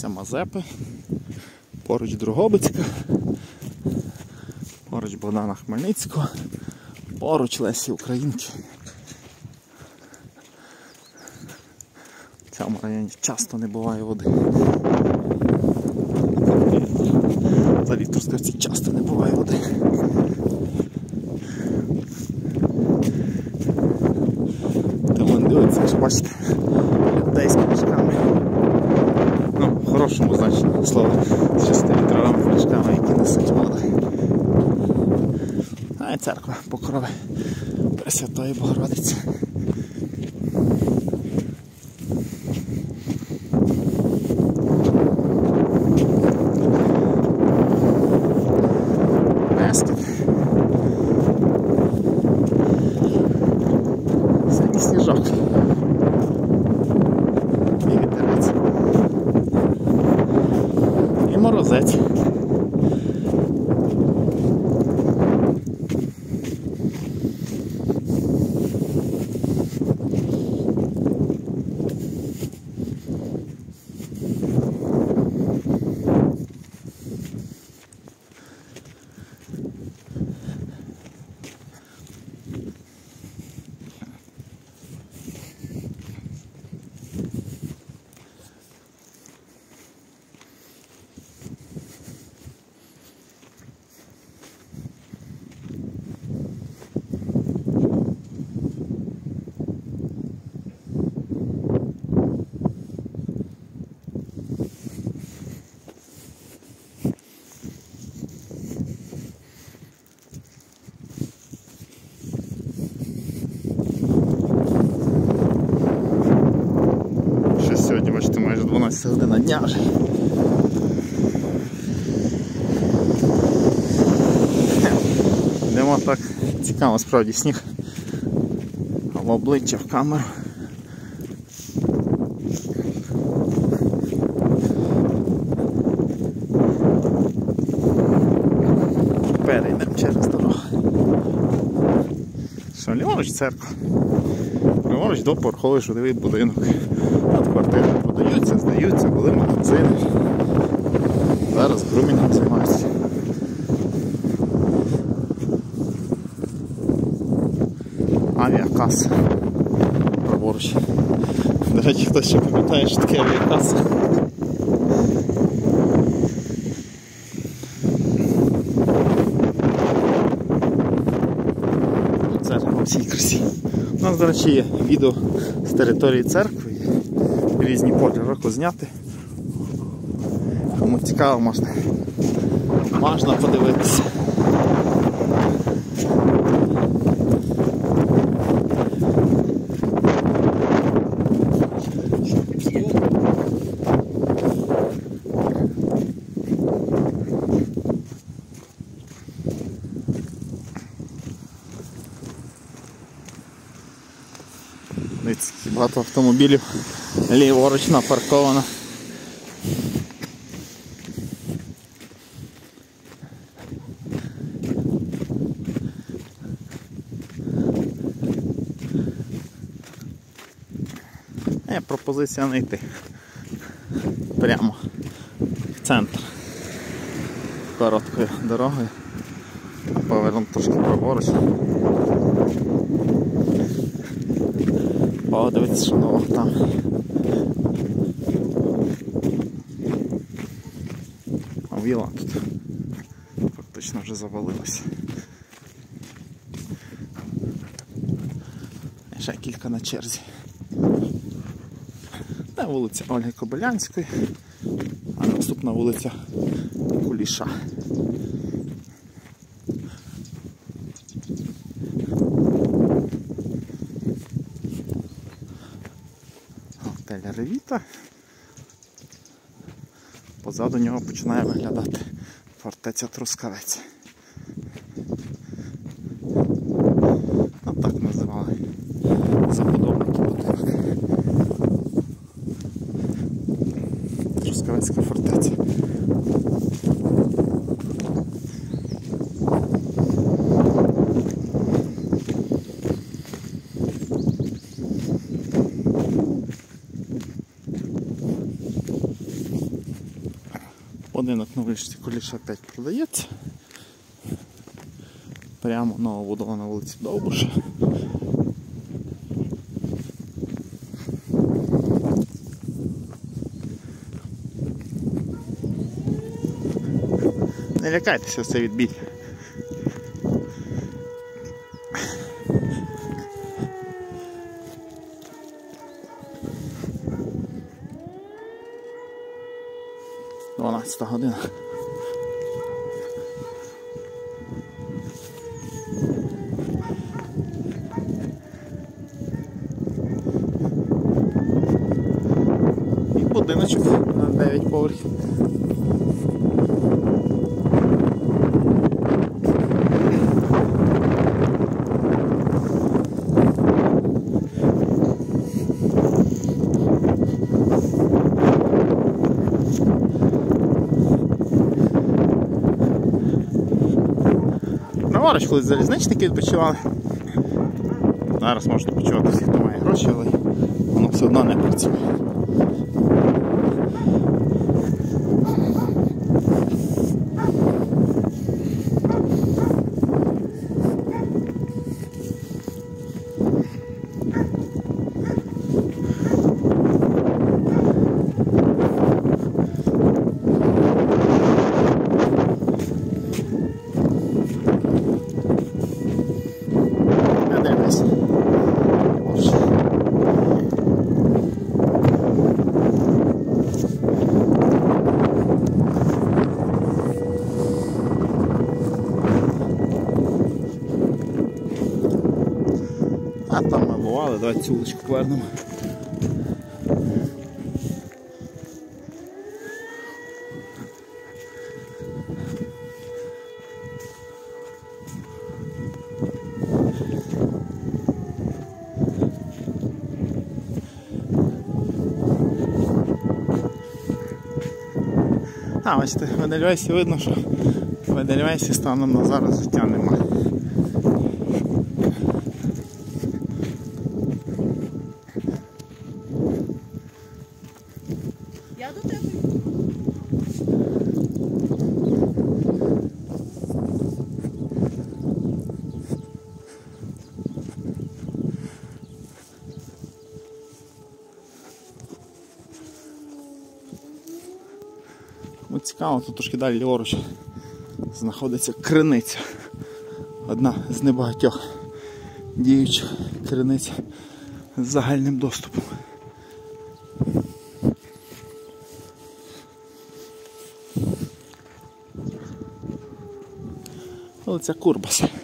вулиця Мазепи, поруч Дрогобицька, поруч Богдана Хмельницького, поруч Лесі Українки. В цьому районі часто не буває води. За Вікторськівці часто не буває води. Тому не дивиться, аж бачите, людей з пляшками. Ну, в хорошому значенні слова, з 6-літровими пляшками, які несуть воду. А і церква Покрови Пресвятої Богородиці. Сьогодні сніжок. І вітерець. І морозець. Сьогодні, бачите, майже 12 година дня вже. Йдемо так, цікаво справді сніг. А в обличчя в камеру. Перейдемо через дорогу. Що, ліворуч церква. Ліворуч двоповерховий житловий будинок. От квартири продаються, здаються, були магазини. Зараз грумінгом займаються. Авіакаса. Праворуч. До речі, хтось ще пам'ятає, що таке авіакаса. Церква у всій красі. У нас, до речі, є відео з території церкви. Різні пори року зняти. Кому цікаво, можна подивитися. Дивіться, багато автомобілів ліворуч напарковано. Є пропозиція не йти прямо в центр короткою дорогою, а повернути трошки праворуч. Подивіться, що нового там. А віла тут фактично вже завалилася. І ще кілька на черзі. Це вулиця Ольги Кобилянської, а наступна вулиця Куліша. Готель Ревіта. Позаду нього починає виглядати фортеця Трускавець. Так називали забудовники будинок. Трускавецька фортеця. Будинок на вулиці Куліша 5 продається. Прямо новобудована вулиця Довбуша. Не лякайтеся, це відбій. Дванадцята година. І будиночок на 9 поверхів. Праворуч, коли залізничники відпочивали. Зараз можна почувати всіх, хто має гроші, але воно все одно не працює. А там ми бували, давайте цю вуличку повернемо. Бачите, в Едельвейсі видно, що в Едельвейсі станом на зараз життя немає. Я до тебе. Ось цікаво, тут трошки далі ліворуч знаходиться криниця. Одна з небагатьох діючих криниць з загальним доступом. Вулиця Курбаса.